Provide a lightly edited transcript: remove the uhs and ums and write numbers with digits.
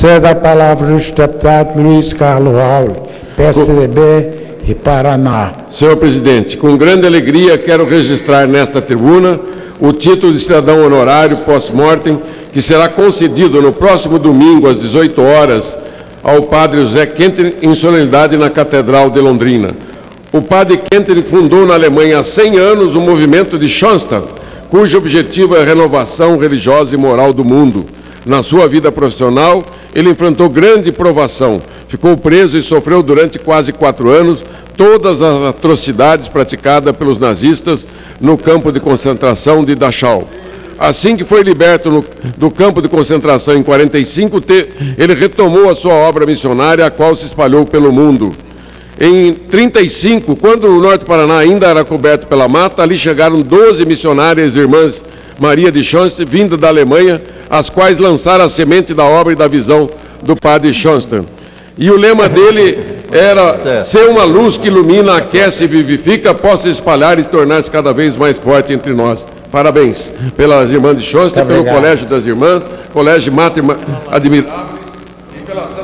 Cedo a palavra aos deputados Luiz Carlos Hauly, PSDB e Paraná. Senhor presidente, com grande alegria quero registrar nesta tribuna o título de cidadão honorário pós-mortem que será concedido no próximo domingo às 18 horas ao Padre José Kentenich em solenidade na Catedral de Londrina. O Padre Kentenich fundou na Alemanha há 100 anos o movimento de Schoenstatt, cujo objetivo é a renovação religiosa e moral do mundo. Na sua vida profissional, ele enfrentou grande provação, ficou preso e sofreu durante quase 4 anos todas as atrocidades praticadas pelos nazistas no campo de concentração de Dachau. Assim que foi liberto do campo de concentração em 45, ele retomou a sua obra missionária, a qual se espalhou pelo mundo. Em 35, quando o Norte do Paraná ainda era coberto pela mata, ali chegaram 12 missionárias irmãs Maria de Schoenstatt, vinda da Alemanha, as quais lançaram a semente da obra e da visão do Padre Schoenstatt. E o lema dele era ser uma luz que ilumina, aquece e vivifica, possa espalhar e tornar-se cada vez mais forte entre nós. Parabéns pelas irmãs de Schoenstatt, pelo Colégio das Irmãs, Colégio Mater Admiráveis e pela